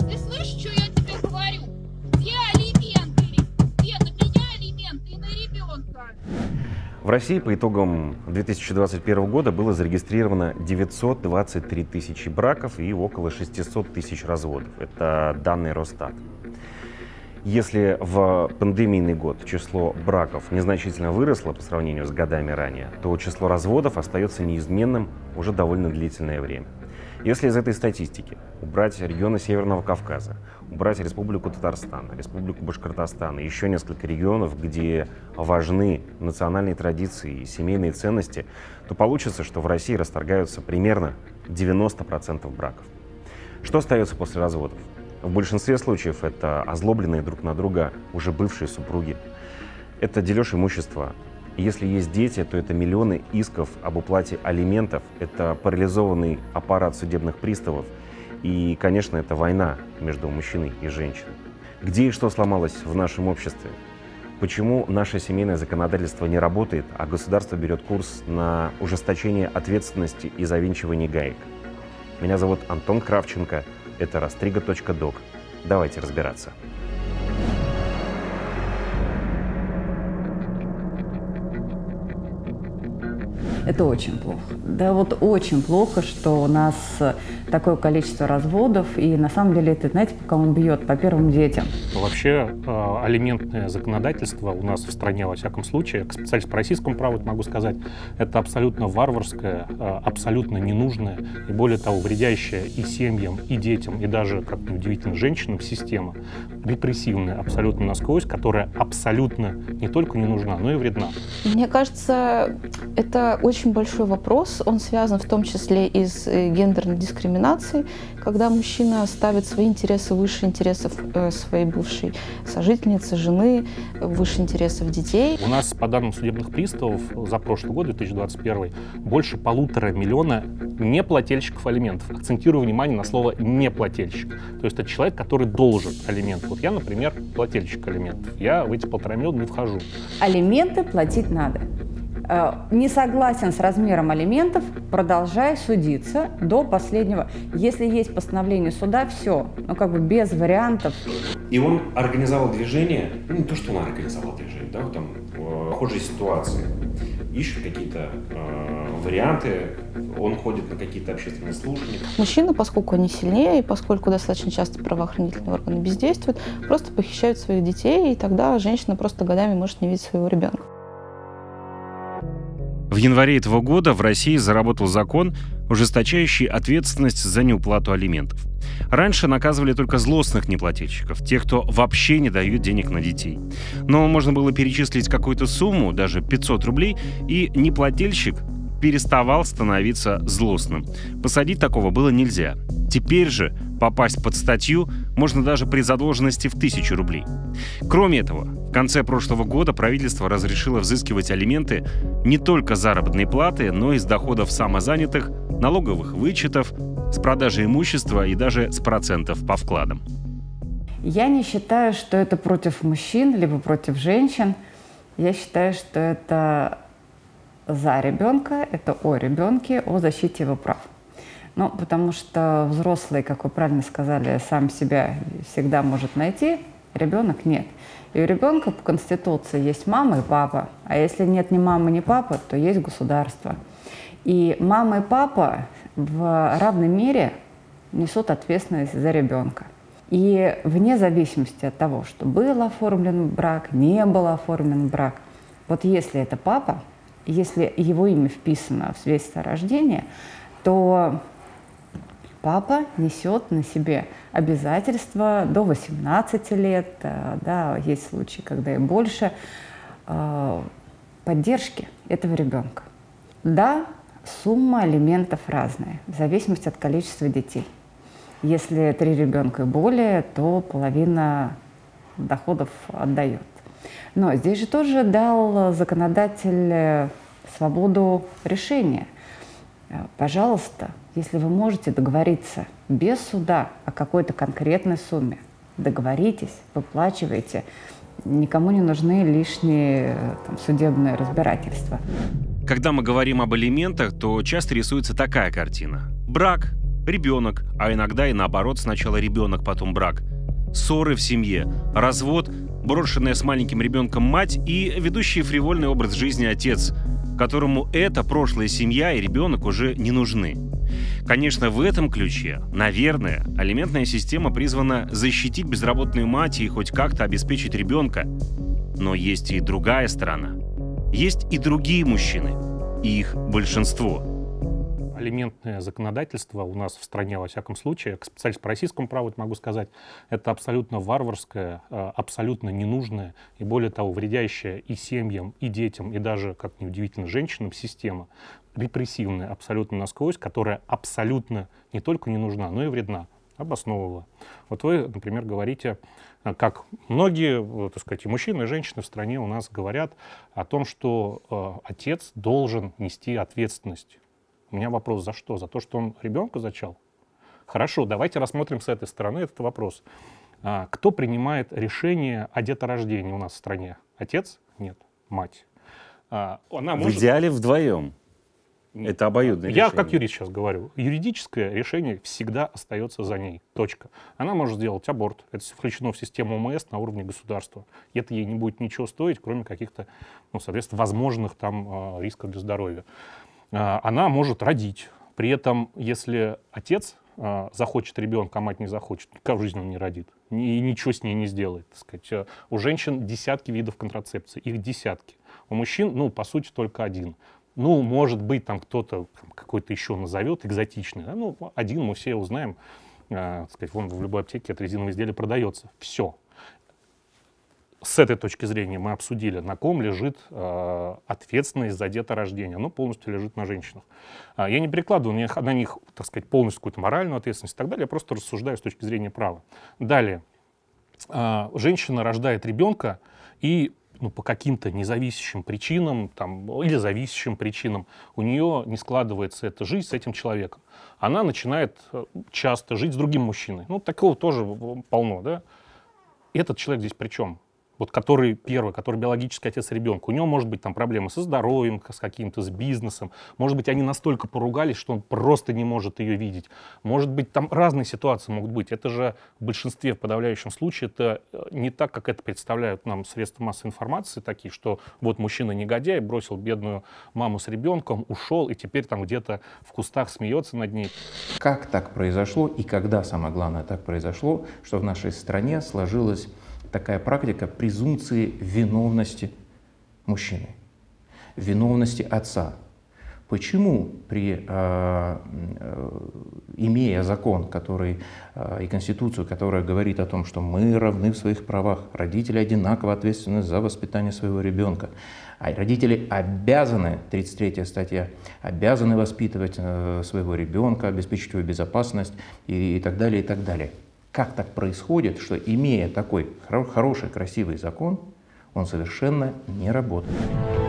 Ты слышишь, что я тебе говорю? Где алименты? Где на меня алименты и на ребенка? В России по итогам 2021 года было зарегистрировано 923 тысячи браков и около 600 тысяч разводов. Это данные Росстата. Если в пандемийный год число браков незначительно выросло по сравнению с годами ранее, то число разводов остается неизменным уже довольно длительное время. Если из этой статистики убрать регионы Северного Кавказа, убрать Республику Татарстан, Республику Башкортостан и еще несколько регионов, где важны национальные традиции и семейные ценности, то получится, что в России расторгаются примерно 90% браков. Что остается после разводов? В большинстве случаев это озлобленные друг на друга уже бывшие супруги. Это дележ имущества. И если есть дети, то это миллионы исков об уплате алиментов, это парализованный аппарат судебных приставов. И, конечно, это война между мужчиной и женщиной. Где и что сломалось в нашем обществе? Почему наше семейное законодательство не работает, а государство берет курс на ужесточение ответственности и завинчивание гаек? Меня зовут Антон Кравченко. Это Растрига.док. Давайте разбираться. Это очень плохо. Да, вот очень плохо, что у нас такое количество разводов, и на самом деле это, знаете, по кому бьет? По первым детям. Вообще алиментное законодательство у нас в стране, во всяком случае, как специалист по российскому праву могу сказать, это абсолютно варварское, абсолютно ненужное и, более того, вредящая и семьям, и детям, и даже, как ни удивительно, женщинам система, репрессивная абсолютно насквозь, которая абсолютно не только не нужна, но и вредна. Мне кажется, это очень большой вопрос. Он связан в том числе и с гендерной дискриминацией, когда мужчина ставит свои интересы выше интересов своей бывшей сожительницы, жены, выше интересов детей. У нас, по данным судебных приставов, за прошлый год, 2021, больше 1,5 миллиона неплательщиков алиментов. Акцентирую внимание на слово «неплательщик». То есть это человек, который должен алименты. Вот я, например, плательщик алиментов. Я в эти 1,5 миллиона не вхожу. Алименты платить надо. Не согласен с размером алиментов, продолжай судиться до последнего. Если есть постановление суда, все, без вариантов. И он организовал движение, не то, что он организовал движение, да, там похожие ситуации, ищет какие-то варианты, он ходит на какие-то общественные слушания. Мужчины, поскольку они сильнее, и поскольку достаточно часто правоохранительные органы бездействуют, просто похищают своих детей, и тогда женщина просто годами может не видеть своего ребенка. В январе этого года в России заработал закон, ужесточающий ответственность за неуплату алиментов. Раньше наказывали только злостных неплательщиков, тех, кто вообще не дает денег на детей. Но можно было перечислить какую-то сумму, даже 500 рублей, и неплательщик переставал становиться злостным. Посадить такого было нельзя. Теперь же попасть под статью можно даже при задолженности в 1000 рублей. Кроме этого, в конце прошлого года правительство разрешило взыскивать алименты не только с заработной платы, но и с доходов самозанятых, налоговых вычетов, с продажи имущества и даже с процентов по вкладам. Я не считаю, что это против мужчин, либо против женщин. Я считаю, что это за ребенка, это о ребенке, о защите его прав. Потому что взрослый, как вы правильно сказали, сам себя всегда может найти, ребенок нет. И у ребенка по Конституции есть мама и папа, а если нет ни мамы, ни папы, то есть государство. И мама и папа в равной мере несут ответственность за ребенка. И вне зависимости от того, что был оформлен брак, не был оформлен брак, вот если это папа, если его имя вписано в свидетельство о рождении, то папа несет на себе обязательства до 18 лет, да, есть случаи, когда и больше, поддержки этого ребенка. Да, сумма алиментов разная, в зависимости от количества детей. Если 3 ребенка и более, то половина доходов отдает. Но здесь же тоже дал законодатель свободу решения. Пожалуйста, если вы можете договориться без суда о какой-то конкретной сумме, договоритесь, выплачивайте. Никому не нужны лишние судебные разбирательства. Когда мы говорим об алиментах, то часто рисуется такая картина. Брак, ребенок, а иногда и наоборот, сначала ребенок, потом брак, ссоры в семье, развод, брошенная с маленьким ребенком мать и ведущий фривольный образ жизни отец, которому эта прошлая семья и ребенок уже не нужны. Конечно, в этом ключе, наверное, алиментная система призвана защитить безработную мать и хоть как-то обеспечить ребенка. Но есть и другая сторона. Есть и другие мужчины, и их большинство. Алиментное законодательство у нас в стране, во всяком случае, как специалист по российскому праву могу сказать, это абсолютно варварское, абсолютно ненужное и, более того, вредящая и семьям, и детям, и даже, как ни удивительно, женщинам система, репрессивная абсолютно насквозь, которая абсолютно не только не нужна, но и вредна. Обосновывала. Вот вы, например, говорите, как многие, так сказать, и мужчины, и женщины в стране у нас говорят о том, что отец должен нести ответственность. У меня вопрос, за что? За то, что он ребенка зачал? Хорошо, давайте рассмотрим с этой стороны этот вопрос. Кто принимает решение о деторождении у нас в стране? Отец? Нет. Мать. Она В идеале вдвоем. Это обоюдное решение. Я как юрист сейчас говорю. Юридическое решение всегда остается за ней. Точка. Она может сделать аборт. Это включено в систему ОМС на уровне государства. И это ей не будет ничего стоить, кроме каких-то, соответственно, возможных там рисков для здоровья. Она может родить. При этом, если отец захочет ребенка, а мать не захочет, никогда в жизни он не родит. И ничего с ней не сделает. Так сказать. У женщин десятки видов контрацепции. Их десятки. У мужчин, по сути, только один. Может быть, там кто-то какой-то еще назовет экзотичный. Да? Один мы все узнаем. Сказать, вон в любой аптеке это резиновое изделие продается. Все. С этой точки зрения мы обсудили, на ком лежит ответственность за деторождение. Оно полностью лежит на женщинах. Я не перекладываю на них, так сказать, полностью какую-то моральную ответственность и так далее. Я просто рассуждаю с точки зрения права. Далее. Женщина рождает ребенка и по каким-то независящим причинам или зависящим причинам у нее не складывается эта жизнь с этим человеком. Она начинает часто жить с другим мужчиной. Такого тоже полно, да? Этот человек здесь при чем? Который первый, который биологический отец ребенка, у него может быть там проблемы со здоровьем, с каким-то, с бизнесом. Может быть, они настолько поругались, что он просто не может ее видеть. Может быть, там разные ситуации могут быть. Это же в большинстве, в подавляющем случае, это не так, как это представляют нам средства массовой информации, такие, что вот мужчина негодяй, бросил бедную маму с ребенком, ушел, и теперь там где-то в кустах смеется над ней. Как так произошло и когда, самое главное, так произошло, что в нашей стране сложилась такая практика презумпции виновности мужчины, виновности отца. Почему, имея закон и конституцию, которая говорит о том, что мы равны в своих правах, родители одинаково ответственны за воспитание своего ребенка, а родители обязаны, 33-я статья, обязаны воспитывать своего ребенка, обеспечить его безопасность и так далее, и так далее. Как так происходит, что, имея такой хороший, красивый закон, он совершенно не работает?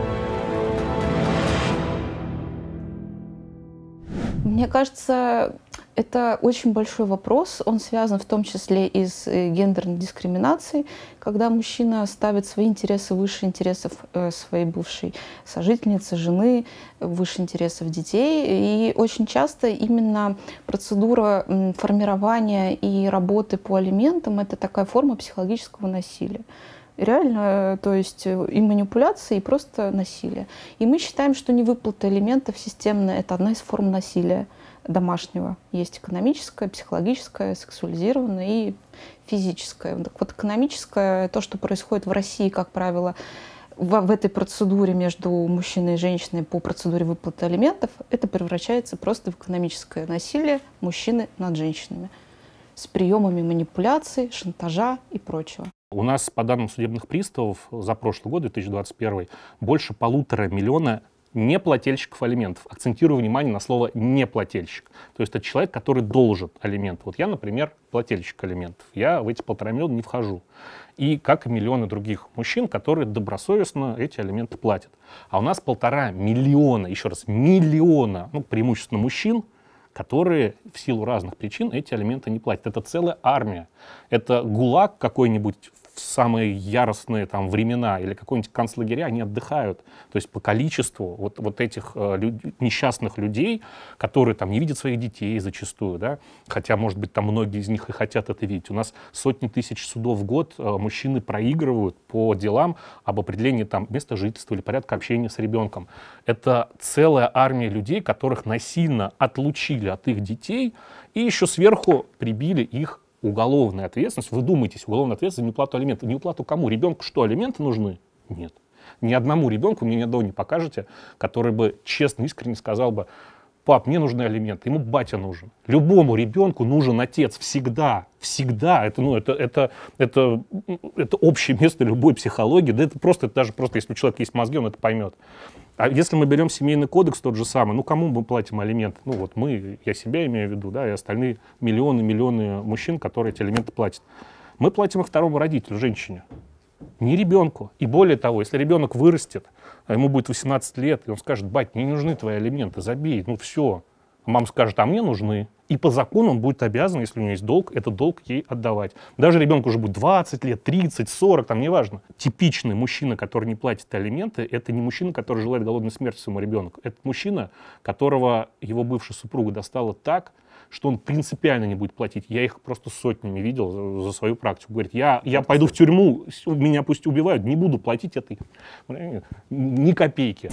Мне кажется, это очень большой вопрос. Он связан в том числе и с гендерной дискриминацией, когда мужчина ставит свои интересы выше интересов своей бывшей сожительницы, жены, выше интересов детей. И очень часто именно процедура формирования и работы по алиментам — это такая форма психологического насилия. Реально, то есть и манипуляции, и просто насилие. И мы считаем, что невыплата алиментов системная — это одна из форм насилия домашнего. Есть экономическое, психологическое, сексуализированное и физическое. Так вот, экономическое, то, что происходит в России, как правило, в этой процедуре между мужчиной и женщиной по процедуре выплаты алиментов, это превращается просто в экономическое насилие мужчины над женщинами с приемами манипуляций, шантажа и прочего. У нас, по данным судебных приставов, за прошлый год, 2021, больше 1,5 миллиона неплательщиков алиментов. Акцентирую внимание на слово «неплательщик». То есть это человек, который должен алименты. Вот я, например, плательщик алиментов. Я в эти 1,5 миллиона не вхожу. И как и миллионы других мужчин, которые добросовестно эти алименты платят. А у нас 1,5 миллиона, еще раз, миллиона, преимущественно мужчин, которые в силу разных причин эти алименты не платят. Это целая армия. Это ГУЛАГ какой-нибудь в самые яростные там времена или какой-нибудь концлагеря, они отдыхают. То есть по количеству вот этих несчастных людей, которые там не видят своих детей зачастую, да, хотя, может быть, там многие из них и хотят это видеть. У нас сотни тысяч судов в год мужчины проигрывают по делам об определении там места жительства или порядка общения с ребенком. Это целая армия людей, которых насильно отлучили от их детей и еще сверху прибили их уголовная ответственность. Вы думаете, уголовная ответственность за неуплату алиментов. Неуплату кому? Ребенку что, алименты нужны? Нет. Ни одному ребенку мне ни одного не покажете, который бы честно, искренне сказал бы: пап, мне нужны алименты, ему батя нужен. Любому ребенку нужен отец всегда. Всегда. Это общее место любой психологии. Да это даже если у человека есть мозги, он это поймет. А если мы берем семейный кодекс тот же самый, кому мы платим алименты? Я себя имею в виду, да, и остальные миллионы мужчин, которые эти алименты платят. Мы платим их второму родителю, женщине, не ребенку. И более того, если ребенок вырастет, а ему будет 18 лет, и он скажет: бать, мне не нужны твои алименты, забей, все. А мама скажет: а мне нужны. И по закону он будет обязан, если у него есть долг, этот долг ей отдавать. Даже ребенку уже будет 20 лет, 30, 40, там неважно. Типичный мужчина, который не платит алименты, это не мужчина, который желает голодной смерти своему ребенку. Это мужчина, которого его бывшая супруга достала так, что он принципиально не будет платить. Я их просто сотнями видел за свою практику. Говорит: я пойду в тюрьму, меня пусть убивают, не буду платить этой ни копейки.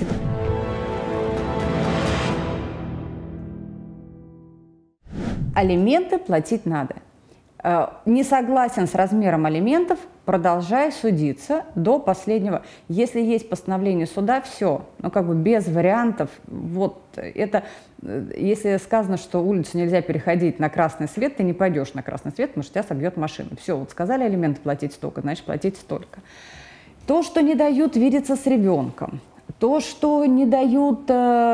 Алименты платить надо. Не согласен с размером алиментов, продолжай судиться до последнего. Если есть постановление суда, все, без вариантов. Если сказано, что улицу нельзя переходить на красный свет, ты не пойдешь на красный свет, потому что тебя собьет машина. Все, сказали алименты платить столько, значит платить столько. То, что не дают видеться с ребенком, то, что не дают,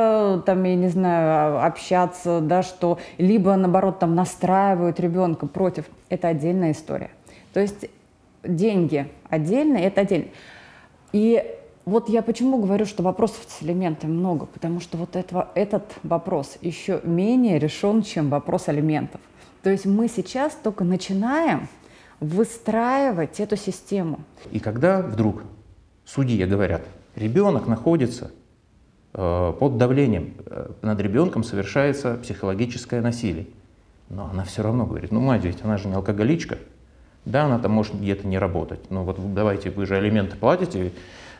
общаться, да, что либо, наоборот, настраивают ребенка против, это отдельная история. То есть деньги отдельно, это отдельно. И я почему говорю, что вопросов с алиментами много, потому что этот вопрос еще менее решен, чем вопрос алиментов. То есть мы сейчас только начинаем выстраивать эту систему. И когда вдруг судьи говорят: ребенок находится под давлением, над ребенком совершается психологическое насилие. Но она все равно говорит: мать ведь, она же не алкоголичка. Да, она там может где-то не работать. Давайте, вы же алименты платите,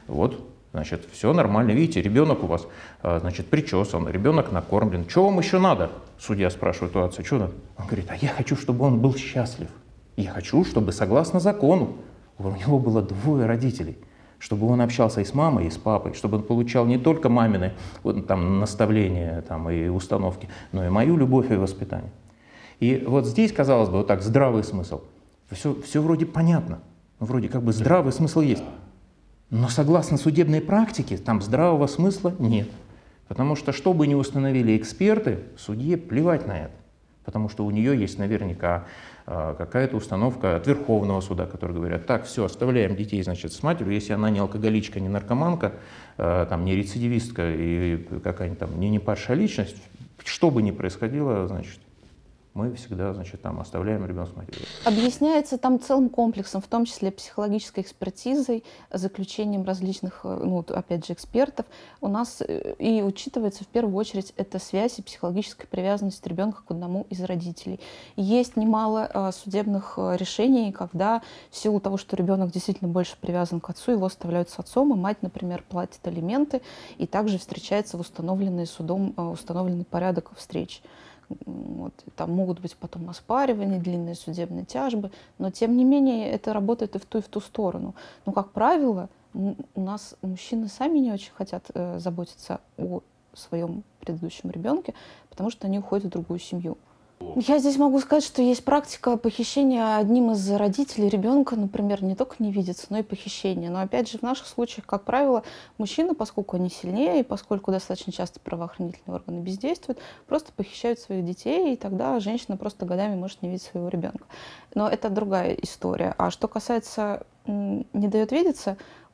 все нормально. Видите, ребенок у вас, причесан, ребенок накормлен. Чего вам еще надо? Судья спрашивает у отца: что надо? Он говорит: а я хочу, чтобы он был счастлив. Я хочу, чтобы согласно закону у него было 2 родителей. Чтобы он общался и с мамой, и с папой, чтобы он получал не только мамины наставления и установки, но и мою любовь и воспитание. И здесь, казалось бы, здравый смысл. Все вроде понятно, вроде здравый смысл есть. Но согласно судебной практике, там здравого смысла нет. Потому что бы ни установили эксперты, судье плевать на это. Потому что у нее есть наверняка какая-то установка от Верховного суда, который говорят: так, все, оставляем детей, с матерью, если она не алкоголичка, не наркоманка, не рецидивистка и какая-нибудь не падшая личность, что бы ни происходило, мы всегда, оставляем ребенка с матерью. Объясняется там целым комплексом, в том числе психологической экспертизой, заключением различных, опять же, экспертов. У нас и учитывается в первую очередь эта связь и психологическая привязанность ребенка к одному из родителей. Есть немало судебных решений, когда в силу того, что ребенок действительно больше привязан к отцу, его оставляют с отцом, и мать, например, платит алименты и также встречается в установленный судом, установленный порядок встреч. Там могут быть потом оспаривания, длинные судебные тяжбы, но тем не менее это работает и в ту сторону. Но, как правило, у нас мужчины сами не очень хотят заботиться о своем предыдущем ребенке, потому что они уходят в другую семью. Я здесь могу сказать, что есть практика похищения одним из родителей ребенка, например, не только не видится, но и похищение. Но опять же, в наших случаях, как правило, мужчины, поскольку они сильнее и поскольку достаточно часто правоохранительные органы бездействуют, просто похищают своих детей, и тогда женщина просто годами может не видеть своего ребенка. Но это другая история. А что касается не дает видеться,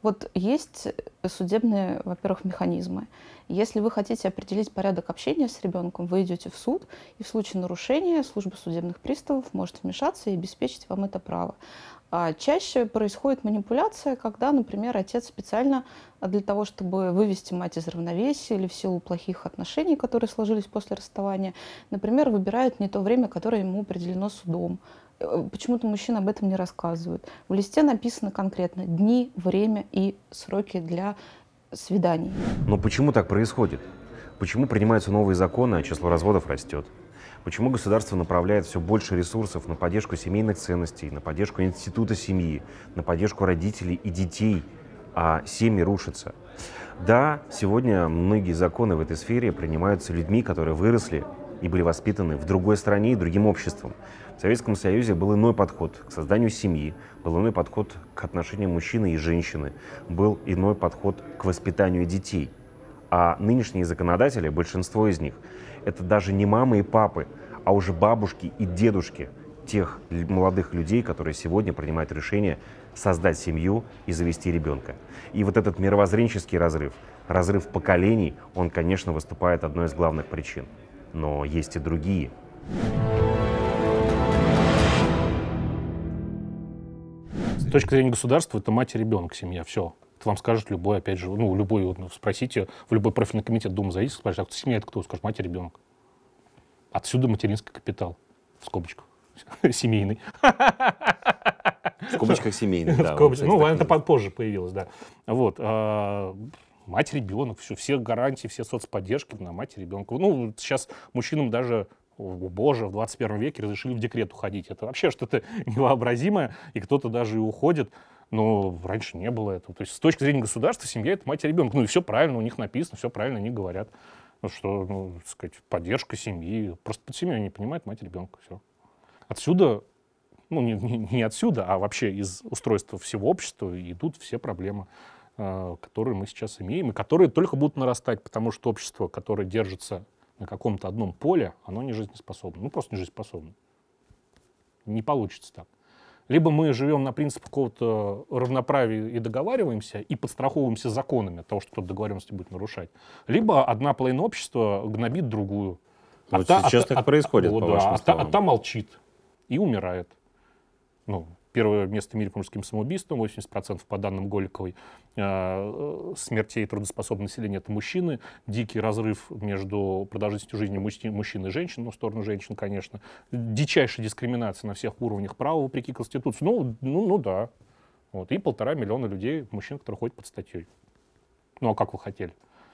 Вот есть судебные, во-первых, механизмы. Если вы хотите определить порядок общения с ребенком, вы идете в суд, и в случае нарушения служба судебных приставов может вмешаться и обеспечить вам это право. А чаще происходит манипуляция, когда, например, отец специально для того, чтобы вывести мать из равновесия или в силу плохих отношений, которые сложились после расставания, например, выбирает не то время, которое ему определено судом. Почему-то мужчина об этом не рассказывает. В листе написано конкретно дни, время и сроки для свиданий. Но почему так происходит? Почему принимаются новые законы, а число разводов растет? Почему государство направляет все больше ресурсов на поддержку семейных ценностей, на поддержку института семьи, на поддержку родителей и детей, а семьи рушатся? Да, сегодня многие законы в этой сфере принимаются людьми, которые выросли и были воспитаны в другой стране и другим обществом. В Советском Союзе был иной подход к созданию семьи, был иной подход к отношениям мужчины и женщины, был иной подход к воспитанию детей. А нынешние законодатели, большинство из них, это даже не мамы и папы, а уже бабушки и дедушки тех молодых людей, которые сегодня принимают решение создать семью и завести ребенка. И вот этот мировоззренческий разрыв, разрыв поколений, он, конечно, выступает одной из главных причин. Но есть и другие. С точки зрения государства, это мать и ребенок, семья, все. Это вам скажет любой, опять же, любой, спросите, в любой профильный комитет Думы зайдите, скажите, а семья это кто? Скажет, мать и ребенок. Отсюда материнский капитал, в скобочках, семейный. В скобочках семейный, да. Это позже появилось, да. Вот. Мать, ребенок, все гарантии, все соцподдержки на мать и ребенка. Сейчас мужчинам даже, боже, в 21 веке разрешили в декрет уходить. Это вообще что-то невообразимое, и кто-то даже и уходит. Но раньше не было этого. То есть с точки зрения государства семья — это мать и ребенок. И все правильно у них написано, все правильно они говорят. Что, так сказать, поддержка семьи. Просто под семьей они понимают мать и ребенка. Все. Отсюда, не отсюда, а вообще из устройства всего общества идут все проблемы, которые мы сейчас имеем, и которые только будут нарастать, потому что общество, которое держится на каком-то одном поле, оно не жизнеспособно. Просто не жизнеспособно. Не получится так. Либо мы живем на принципе какого-то равноправия и договариваемся, и подстраховываемся законами от того, что кто-то договоренности будет нарушать. Либо одна половина общества гнобит другую. Сейчас так происходит, по вашим словам. Та молчит и умирает. Первое место в мире по мужским самоубийствам, 80% по данным Голиковой. Смертей трудоспособного населения — это мужчины. Дикий разрыв между продолжительностью жизни мужчин и женщин, в сторону женщин, конечно. Дичайшая дискриминация на всех уровнях права, вопреки Конституции. Да. Вот. И 1,5 миллиона людей, мужчин, которые ходят под статьей. А как вы хотели?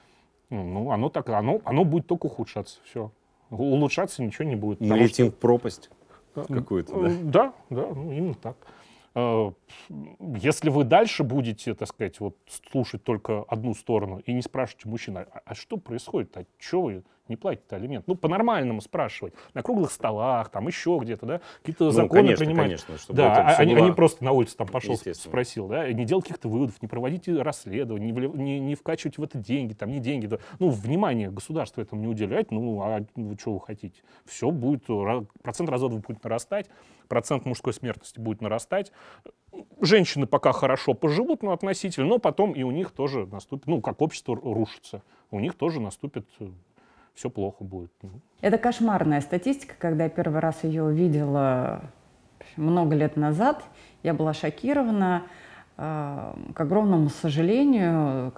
Оно будет только ухудшаться. Все. Улучшаться ничего не будет. Мы летим в пропасть какую-то, да? Да, именно так. Если вы дальше будете, так сказать, слушать только одну сторону и не спрашивать у мужчин, а что происходит, а что вы не платите алимент? По-нормальному спрашивать, на круглых столах, там еще где-то, да, какие-то законы принимать. Конечно, чтобы да, они просто на улице там пошел, спросил, да, не делать каких-то выводов, не проводите расследования, не вкачивайте в это деньги, там, не деньги. Да. Внимание государство этому не уделяет, что вы хотите? Все будет, процент разводов будет нарастать, процент мужской смертности будет нарастать. Женщины пока хорошо поживут, относительно, но потом и у них тоже наступит, как общество рушится, у них тоже наступит, все плохо будет. Это кошмарная статистика. Когда я первый раз ее увидела много лет назад, я была шокирована. К огромному сожалению,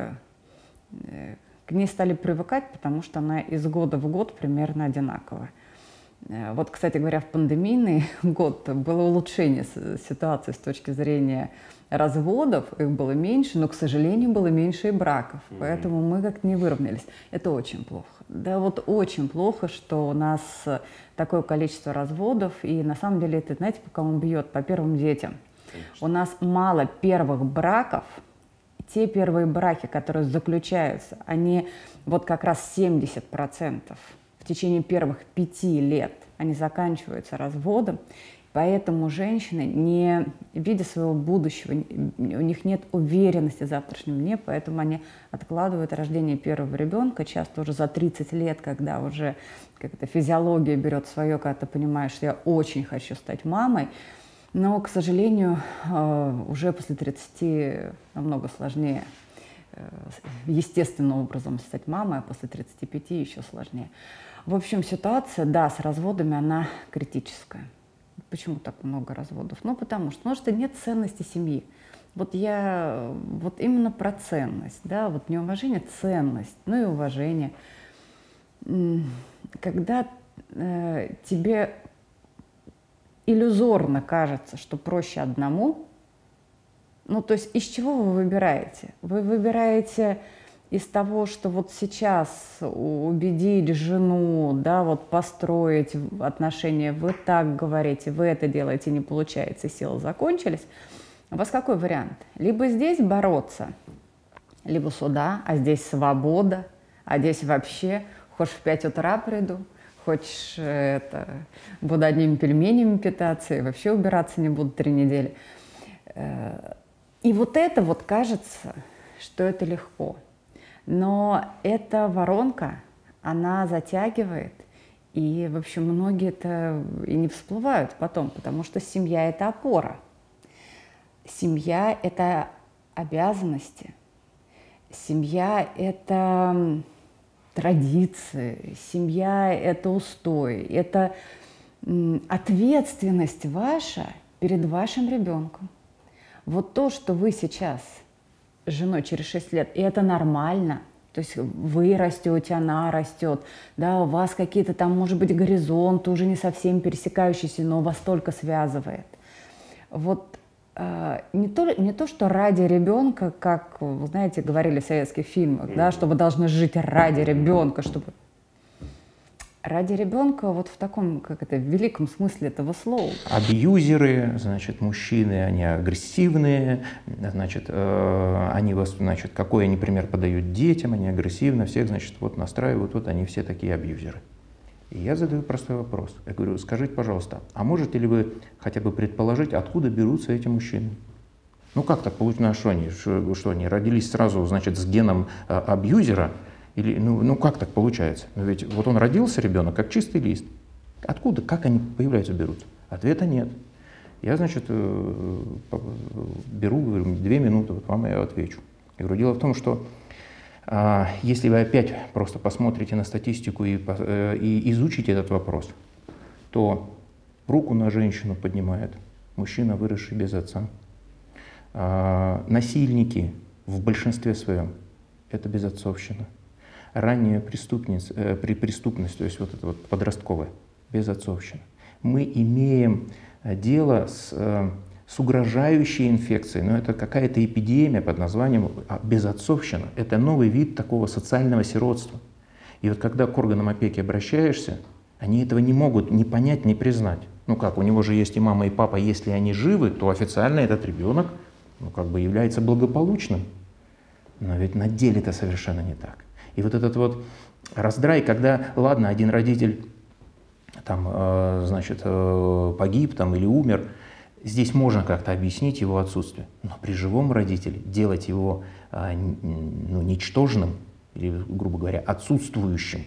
к ней стали привыкать, потому что она из года в год примерно одинаковая. Кстати говоря, в пандемийный год было улучшение ситуации с точки зрения разводов, их было меньше, но, к сожалению, было меньше и браков, поэтому мы как-то не выровнялись. Это очень плохо. Да, очень плохо, что у нас такое количество разводов, и на самом деле это, знаете, по кому бьет? По первым детям. Конечно. У нас мало первых браков. Те первые браки, которые заключаются, они как раз 70%. В течение первых 5 лет они заканчиваются разводом, поэтому женщины, не видя своего будущего, у них нет уверенности в завтрашнем дне, поэтому они откладывают рождение первого ребенка, часто уже за 30 лет, когда уже как-то физиология берет свое, когда ты понимаешь, что я очень хочу стать мамой. Но, к сожалению, уже после 30 намного сложнее естественным образом стать мамой, а после 35 еще сложнее. В общем, ситуация, да, с разводами, она критическая. Почему так много разводов? Ну, потому что нет ценности семьи. Вот именно про ценность, да, вот не уважение, ценность, ну и уважение. Когда тебе иллюзорно кажется, что проще одному, ну, то есть из чего вы выбираете? Вы выбираете из того, что вот сейчас убедить жену, да, вот построить отношения, вы так говорите, вы это делаете, не получается, силы закончились. У вас какой вариант? Либо здесь бороться, либо сюда, а здесь свобода, а здесь вообще хочешь в 5 утра приду, хочешь буду одними пельменями питаться и вообще убираться не буду 3 недели. И вот это вот кажется, что это легко. Но эта воронка, она затягивает, и, в общем, многие это и не всплывают потом, потому что семья – это опора. Семья – это обязанности. Семья – это традиции. Семья – это устой. Это ответственность ваша перед вашим ребенком. Вот то, что вы сейчас с женой через 6 лет, и это нормально. То есть вы растете, она растет, да, у вас какие-то там, может быть, горизонты уже не совсем пересекающиеся, но вас только связывает. Вот не то, что ради ребенка, как, вы знаете, говорили в советских фильмах, да, что вы должны жить ради ребенка, чтобы... Ради ребенка вот в таком, великом смысле этого слова. Абьюзеры, значит, мужчины, они агрессивные, значит, они вас, значит, какой они пример подают детям, они агрессивны, всех, значит, вот настраивают, вот они все такие абьюзеры. И я задаю простой вопрос. Я говорю, скажите, пожалуйста, а можете ли вы хотя бы предположить, откуда берутся эти мужчины? Ну как так получилось, что они родились сразу, значит, с геном абьюзера? Или, ну как так получается? Но ведь вот он родился, ребенок, как чистый лист. Откуда, как они появляются, берутся? Ответа нет. Я, значит, беру, говорю, 2 минуты, вот вам я отвечу. Я говорю, дело в том, что если вы опять просто посмотрите на статистику и изучите этот вопрос, то руку на женщину поднимает мужчина, выросший без отца. Насильники в большинстве своем – это безотцовщина. Ранняя преступность, то есть вот это вот подростковая, безотцовщина. Мы имеем дело с угрожающей инфекцией, но это какая-то эпидемия под названием безотцовщина. Это новый вид такого социального сиротства. И вот когда к органам опеки обращаешься, они этого не могут ни понять, ни признать. Ну как, у него же есть и мама, и папа, если они живы, то официально этот ребенок, ну как бы является благополучным. Но ведь на деле это совершенно не так. И вот этот вот раздрай, когда, ладно, один родитель там, значит, погиб там, или умер, здесь можно как-то объяснить его отсутствие. Но при живом родителе делать его ничтожным, или, грубо говоря, отсутствующим,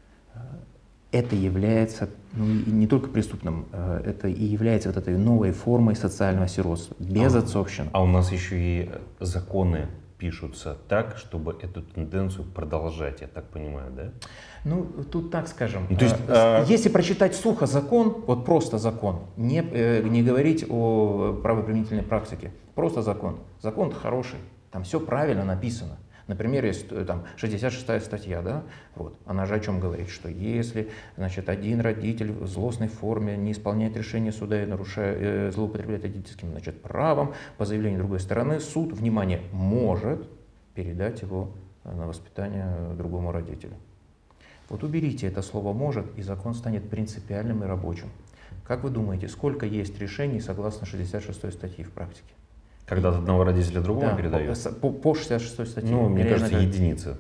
это является не только преступным, это и является вот этой новой формой социального сиротства, безотцовщины. А у нас еще и законы пишутся так, чтобы эту тенденцию продолжать, я так понимаю, да? Ну, тут так скажем. То есть, если прочитать сухо закон, вот просто закон, не говорить о правоприменительной практике, просто закон. Закон хороший, там все правильно написано. Например, есть там 66-я статья, да, вот, она же о чем говорит, что если, значит, один родитель в злостной форме не исполняет решение суда и злоупотребляет родительским, значит, правом, по заявлению другой стороны, суд, внимание, может передать его на воспитание другому родителю. Вот уберите это слово «может», и закон станет принципиальным и рабочим. Как вы думаете, сколько есть решений согласно 66-й статье в практике? Когда от одного родителя другому передают? По 66-й статье. Ну, мне кажется, единица.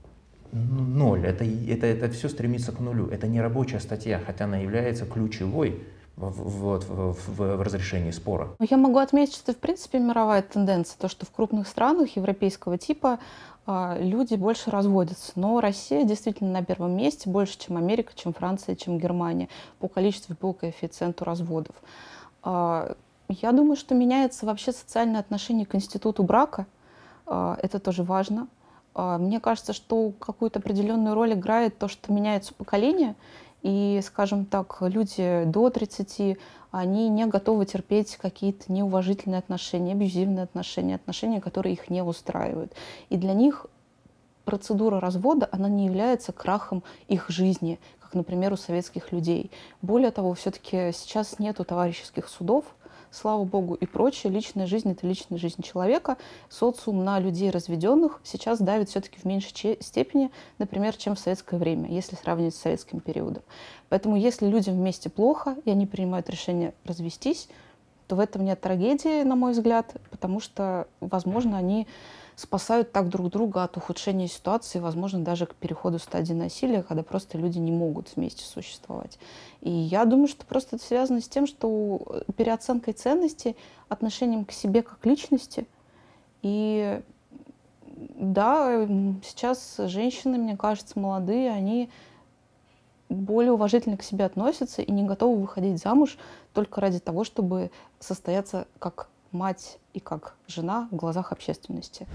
0. Это все стремится к нулю. Это не рабочая статья, хотя она является ключевой в разрешении спора. Я могу отметить, что это, в принципе, мировая тенденция. То, что в крупных странах европейского типа люди больше разводятся. Но Россия действительно на первом месте, больше, чем Америка, чем Франция, чем Германия по количеству и по коэффициенту разводов. Я думаю, что меняется вообще социальное отношение к институту брака. Это тоже важно. Мне кажется, что какую-то определенную роль играет то, что меняется поколение. И, скажем так, люди до 30, они не готовы терпеть какие-то неуважительные отношения, абьюзивные отношения, отношения, которые их не устраивают. И для них процедура развода, она не является крахом их жизни, как, например, у советских людей. Более того, все-таки сейчас нету товарищеских судов, слава богу, и прочее. Личная жизнь — это личная жизнь человека. Социум на людей разведенных сейчас давит все-таки в меньшей степени, например, чем в советское время, если сравнивать с советским периодом. Поэтому если людям вместе плохо, и они принимают решение развестись, то в этом нет трагедии, на мой взгляд, потому что, возможно, они спасают так друг друга от ухудшения ситуации, возможно, даже к переходу стадии насилия, когда просто люди не могут вместе существовать. И я думаю, что просто это связано с тем, что переоценкой ценностей, отношением к себе как личности. И да, сейчас женщины, мне кажется, молодые, они более уважительно к себе относятся и не готовы выходить замуж только ради того, чтобы состояться как мать и как жена в глазах общественности.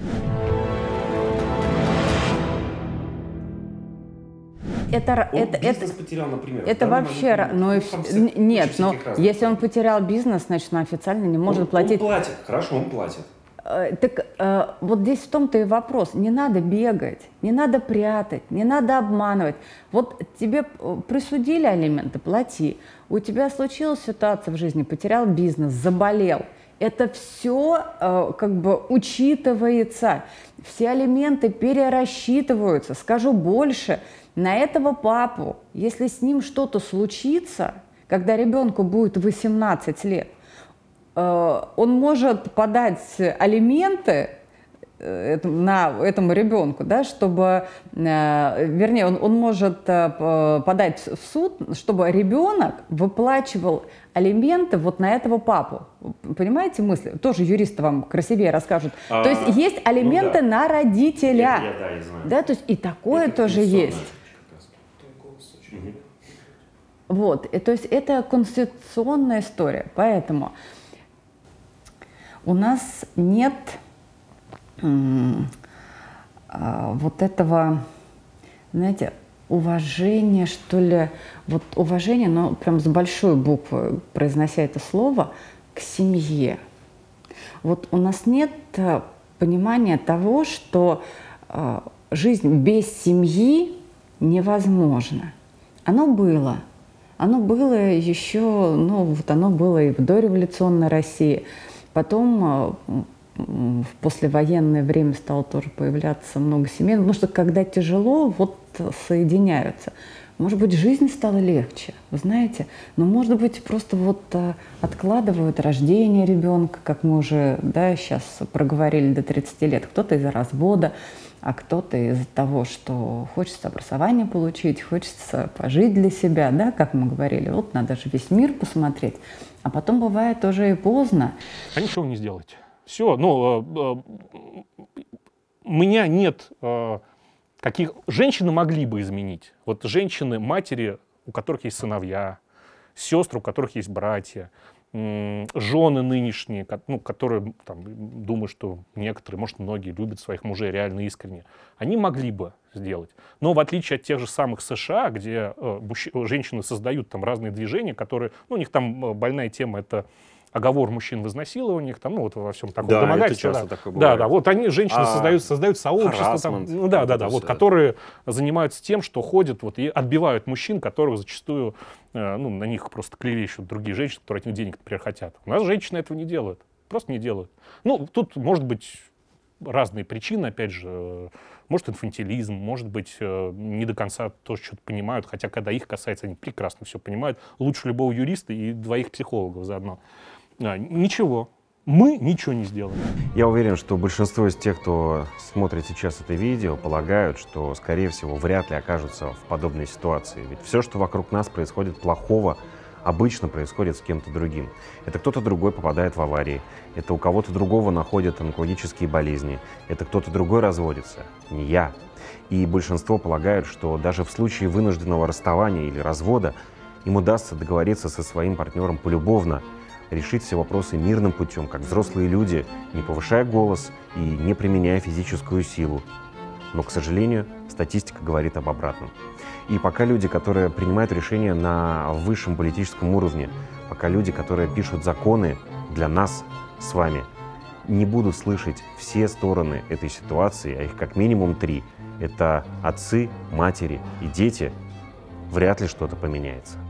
Бизнес потерял, например. Это вообще... Нет, но если он потерял бизнес, значит, он официально не может платить. Он платит, хорошо, он платит. Так вот здесь в том-то и вопрос. Не надо бегать, не надо прятать, не надо обманывать. Вот тебе присудили алименты, плати. У тебя случилась ситуация в жизни, потерял бизнес, заболел. Это все как бы учитывается. Все алименты перерасчитываются. Скажу больше, на этого папу, если с ним что-то случится, когда ребенку будет 18 лет, он может подать алименты этому ребенку, да, чтобы, вернее, он может подать в суд, чтобы ребенок выплачивал алименты вот на этого папу. Понимаете мысль? Тоже юристы вам красивее расскажут. То есть есть алименты на родителя. Я знаю. Да, то есть и такое тоже есть. Вот, и, то есть это конституционная история. Поэтому у нас нет вот этого, знаете, уважения, что ли, вот уважение, но прям с большой буквы, произнося это слово, к семье. Вот у нас нет понимания того, что жизнь без семьи невозможна. Оно было еще, ну, вот оно было и в дореволюционной России. Потом в послевоенное время стало тоже появляться много семей. Потому что когда тяжело, вот соединяются. Может быть, жизнь стала легче, вы знаете. Но, может быть, просто вот откладывают рождение ребенка, как мы уже, да, сейчас проговорили, до 30 лет. Кто-то из-за развода, а кто-то из-за того, что хочется образование получить, хочется пожить для себя, да, как мы говорили. Вот надо же весь мир посмотреть. А потом бывает уже и поздно. А ничего не сделать. Все, ну, у меня нет каких... Женщины могли бы изменить. Вот женщины, матери, у которых есть сыновья, сестры, у которых есть братья, жены нынешние, ну, которые, там, думаю, что некоторые, может, многие любят своих мужей реально искренне, они могли бы сделать. Но в отличие от тех же самых США, где женщины создают там разные движения, которые, ну, у них там больная тема — это оговор мужчин в изнасилованиях, там, ну, вот во всем таком домогательстве. Да, это часто такое бывает. Да, вот они, женщины, создают сообщества, там, вот, которые занимаются тем, что ходят вот, и отбивают мужчин, которых зачастую, ну, на них просто клевещут другие женщины, которые от них денег, например, хотят. У нас женщины этого не делают, просто не делают. Ну, тут, может быть, разные причины, опять же, может, инфантилизм, может быть, не до конца тоже что-то понимают, хотя, когда их касается, они прекрасно все понимают, лучше любого юриста и двоих психологов заодно. Ничего. Мы ничего не сделаем. Я уверен, что большинство из тех, кто смотрит сейчас это видео, полагают, что, скорее всего, вряд ли окажутся в подобной ситуации. Ведь все, что вокруг нас происходит плохого, обычно происходит с кем-то другим. Это кто-то другой попадает в аварии, это у кого-то другого находят онкологические болезни, это кто-то другой разводится, не я. И большинство полагают, что даже в случае вынужденного расставания или развода им удастся договориться со своим партнером полюбовно, решить все вопросы мирным путем, как взрослые люди, не повышая голос и не применяя физическую силу. Но, к сожалению, статистика говорит об обратном. И пока люди, которые принимают решения на высшем политическом уровне, пока люди, которые пишут законы для нас с вами, не будут слышать все стороны этой ситуации, а их как минимум 3, это отцы, матери и дети, вряд ли что-то поменяется.